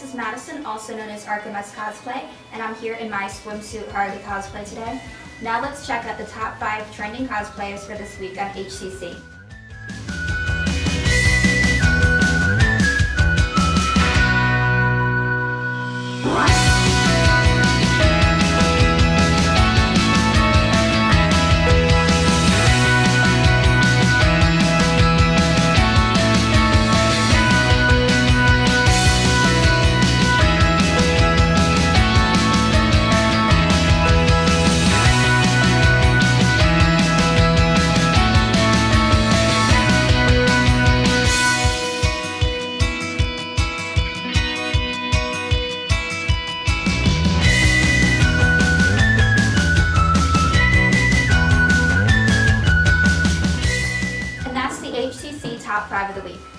is Madison, also known as Archimedes Cosplay, and I'm here in my swimsuit Harley cosplay today. Now let's check out the top 5 trending cosplayers for this week on HCC. Top 5 of the week.